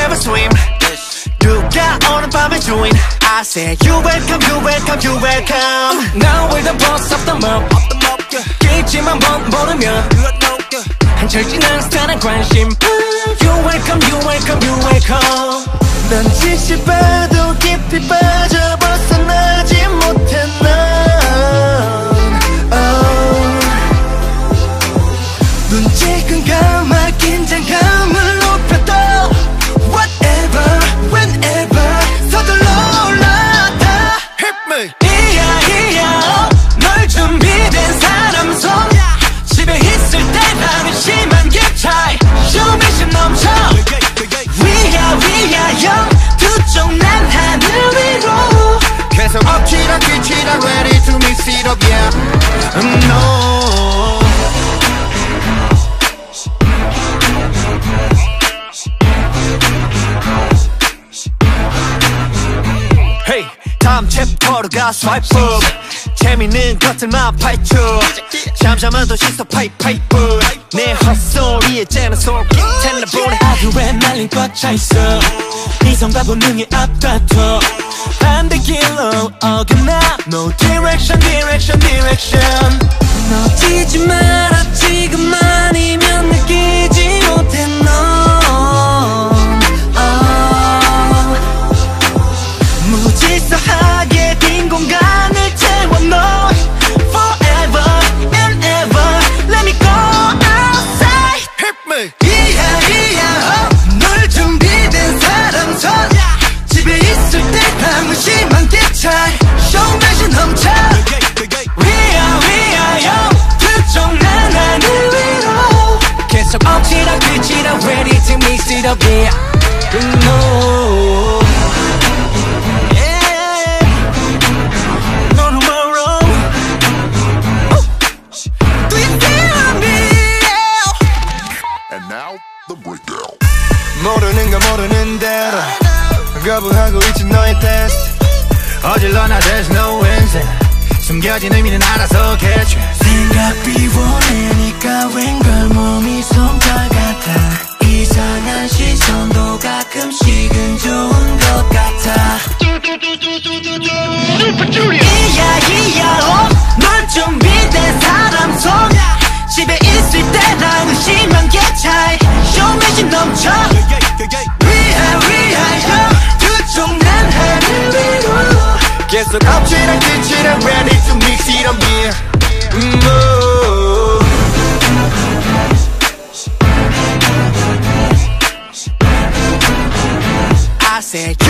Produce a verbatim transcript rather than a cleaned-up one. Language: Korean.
never swim. 누가 오늘 밤의 주인? I said you welcome, you welcome, you welcome. Now we're the boss of the mob. 길지만 번 모르면 한철 지난 스타는 관심. You welcome, you welcome, you welcome. 난 지쳐봐도 깊이 빠져 벗어나지 못해 난 oh. 눈 지금 감아 긴장감을 높여도 whatever, whenever 서둘러 올라타 Hit me 이야 이야 널 준비된 사람 손 집에 있을 때 나는 심한 갭차이 쇼미심 넘쳐 위야 위야 두쪽 난 하늘 위로 계속 엎치락 뒤치락 ready to mix it up yeah no Hey 다음 챕터로 가 swipe up 재밌는 것들만 파헤쳐 잠잠한 도시서 파이파이프 내 헛소리에 째는 솔깃 텔레보내 하루에 날린 꽉 차있어 이성과 본능이 앞다퉈 반대길로 어긋나 No direction direction direction 놓치지 마라 지금 아니면 느끼지 못해 넌 무질서하게 빈 공간을 채워 넌 Forever and ever Let me go outside Hit me 이야 이야 널 준비된 사람 손 집에 있을 때 방심한 객차이 쇼매신 넘쳐 위야 위야 두쪽 난 하늘 위로 계속 엎치락 뒤치락 ready to mix it up yeah no 모르는 거 모르는 대로 거부하고 있지 너의 테스트 어질러 나 there's no answer 숨겨진 의미는 알아서 catch 생각 비워내니까 웬걸 몸이 솜털 같아 이상한 시선도 가끔씩은 좋은 것 같아 이야 이야 널 준비된 사람 손 집에 있을 때 나는 심한 객차이 쇼미심 넘쳐 위하 위하여 두쪽 난 하늘 위로 계속 엎치락 뒤치락 ready to mix it up yeah mm, oh. I said